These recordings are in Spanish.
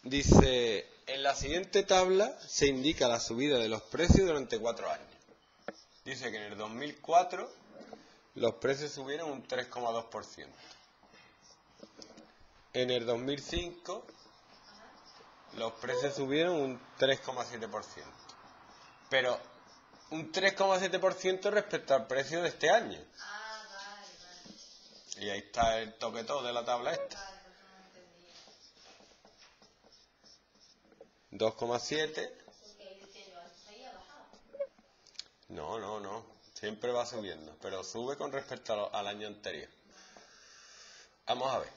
Dice, en la siguiente tabla se indica la subida de los precios durante 4 años. Dice que en el 2004 los precios subieron un 3,2%. En el 2005 los precios subieron un 3,7%. Pero un 3,7% respecto al precio de este año. Y ahí está el toquetón de la tabla esta. 2,7. No. Siempre va subiendo, pero sube con respecto al año anterior. Vamos a ver.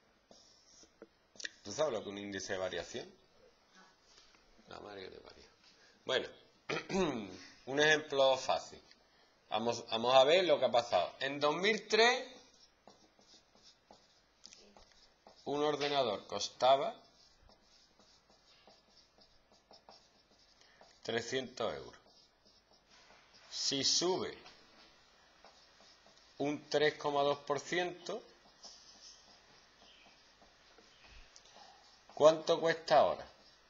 ¿Tú sabes lo que es un índice de variación? La madre que te parió. Bueno, un ejemplo fácil. Vamos a ver lo que ha pasado. En 2003, un ordenador costaba 300 euros. Si sube un 3,2%, ¿cuánto cuesta ahora?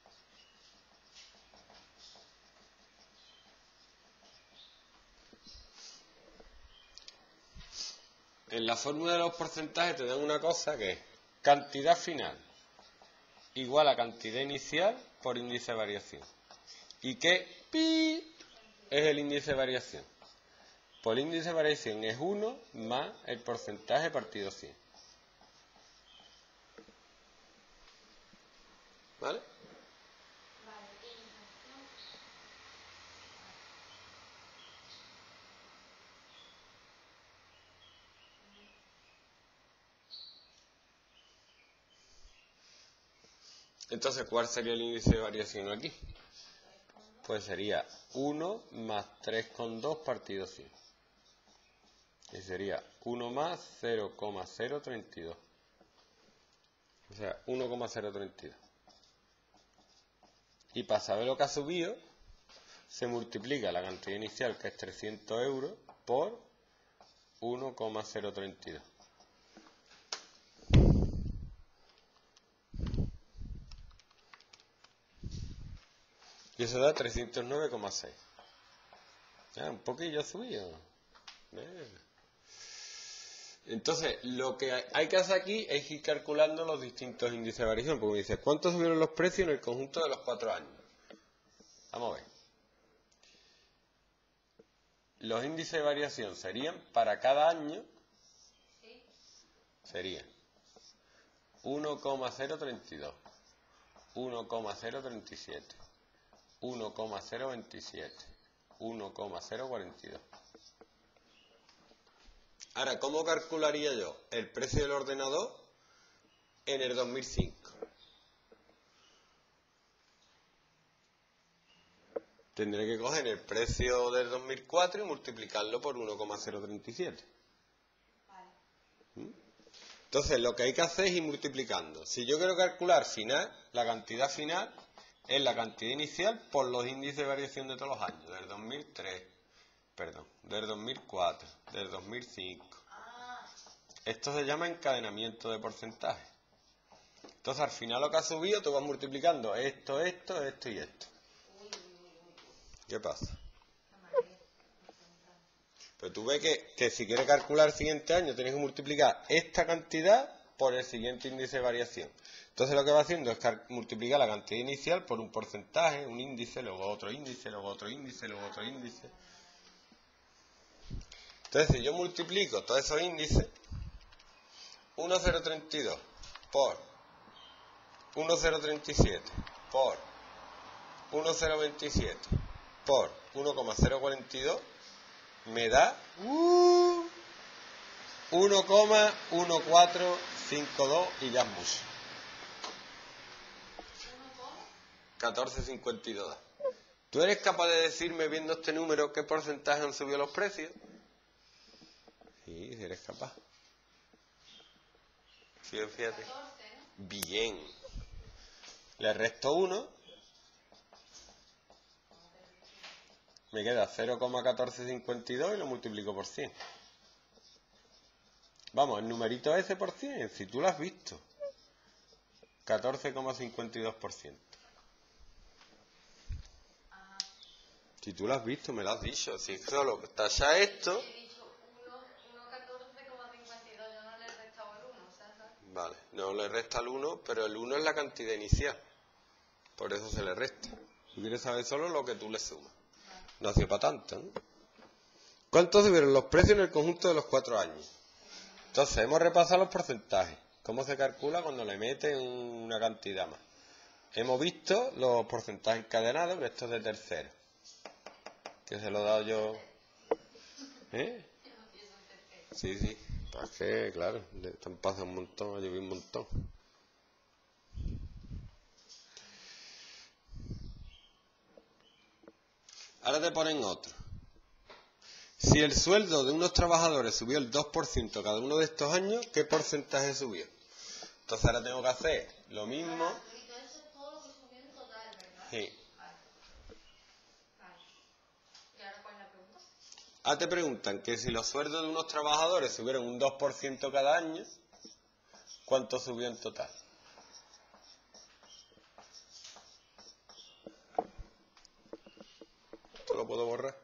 En la fórmula de los porcentajes te dan una cosa que es cantidad final igual a cantidad inicial por índice de variación. ¿Y qué pi es el índice de variación? Pues el índice de variación es 1 más el porcentaje partido 100. ¿Vale? Entonces, ¿cuál sería el índice de variación aquí? Pues sería 1 más 3,2 partido 100. Y sería 1 más 0,032. O sea, 1,032. Y para saber lo que ha subido, se multiplica la cantidad inicial, que es 300 euros, por 1,032. Y eso da 309,6. Un poquillo ha subido. Entonces, lo que hay que hacer aquí es ir calculando los distintos índices de variación. Porque me dice, ¿cuánto subieron los precios en el conjunto de los 4 años? Vamos a ver. Los índices de variación serían, para cada año, serían 1,032, 1,037, 1,027, 1,042. Ahora, ¿cómo calcularía yo el precio del ordenador en el 2005? Tendré que coger el precio del 2004 y multiplicarlo por 1,037. Entonces, lo que hay que hacer es ir multiplicando. Si yo quiero calcular final, la cantidad final es la cantidad inicial por los índices de variación de todos los años, del 2003, del 2004, del 2005. Esto se llama encadenamiento de porcentajes. Entonces, al final lo que ha subido, tú vas multiplicando esto y esto. ¿Qué pasa? Pero tú ves que si quieres calcular el siguiente año, tienes que multiplicar esta cantidad por el siguiente índice de variación. Entonces lo que va haciendo es multiplicar la cantidad inicial por un porcentaje, un índice, luego otro índice, luego otro índice, luego otro índice. Entonces, si yo multiplico todos esos índices, 1,032 por 1,037 por 1,027 por 1,042 me da 1,1452 y ya es mucho. 14,52. ¿Tú eres capaz de decirme, viendo este número, qué porcentaje han subido los precios? Sí, si eres capaz. Fíjate. Bien. Le resto 1. Me queda 0,1452 y lo multiplico por 100. Vamos, el numerito ese por 100, si tú lo has visto. 14,52%. Si tú lo has visto, me lo has dicho. Si solo tasa esto... He dicho 1,14,52, yo no le he restado el 1, ¿sabes? Vale, no le resta el 1, pero el 1 es la cantidad inicial. Por eso se le resta. Tú quieres saber solo lo que tú le sumas. No ha sido para tanto, ¿no? ¿Cuánto subieron los precios en el conjunto de los 4 años? Entonces, hemos repasado los porcentajes. ¿Cómo se calcula cuando le meten una cantidad más? Hemos visto los porcentajes encadenados, pero esto es de tercero. Que se lo he dado yo. ¿Eh? Sí, sí. Es que, claro, le están pasando un montón, yo vi un montón. Ahora te ponen otro. Si el sueldo de unos trabajadores subió el 2% cada uno de estos años, ¿qué porcentaje subió? Entonces ahora tengo que hacer lo mismo. Y todo eso es todo lo que subió en total, ¿verdad? Sí. Vale. ¿Y ahora cuál es la pregunta? Ahora te preguntan que si los sueldos de unos trabajadores subieron un 2% cada año, ¿cuánto subió en total? ¿Esto lo puedo borrar?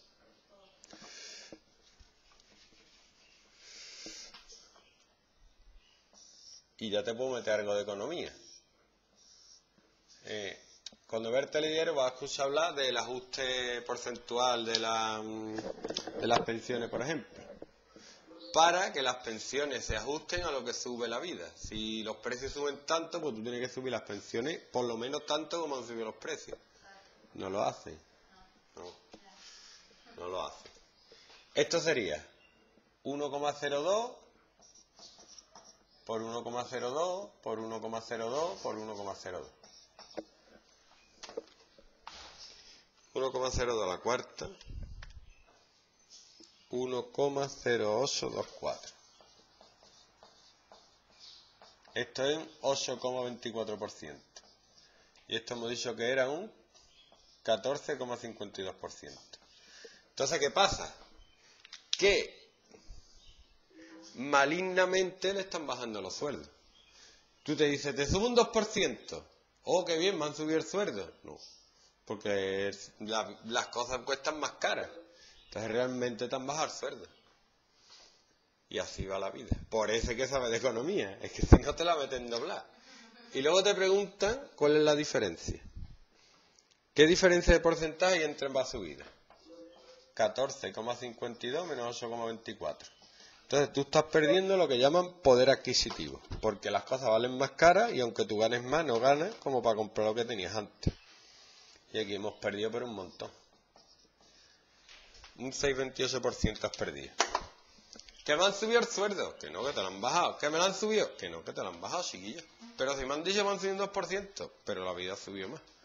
Y ya te puedo meter algo de economía. Cuando veas telediario vas a escuchar hablar del ajuste porcentual de las pensiones, por ejemplo. Para que las pensiones se ajusten a lo que sube la vida. Si los precios suben tanto, pues tú tienes que subir las pensiones por lo menos tanto como han subido los precios. No lo hace. No lo hace. Esto sería 1,02 por 1,02 por 1,02 por 1,02. 1,02 a la cuarta. 1,0824. Esto es un 8,24%. Y esto hemos dicho que era un 14,52%. Entonces, ¿qué pasa? Que malignamente le están bajando los sueldos. Tú te dices, te subo un 2%. Oh, qué bien, me han subido el sueldo. No, porque las cosas cuestan más caras. Entonces realmente te han bajado el sueldo. Y así va la vida. Por eso hay que saber de economía. Es que si no te la meten doblar. Y luego te preguntan cuál es la diferencia. ¿Qué diferencia de porcentaje hay entre ambas subidas? 14,52 menos 8,24. Entonces tú estás perdiendo lo que llaman poder adquisitivo. Porque las cosas valen más caras y aunque tú ganes más, no ganas como para comprar lo que tenías antes. Y aquí hemos perdido por un montón. Un 6,28% has perdido. ¿Que me han subido el sueldo? Que no, que te lo han bajado. ¿Que me lo han subido? Que no, que te lo han bajado, chiquillos. Pero si me han dicho que me han subido un 2%, pero la vida subió más.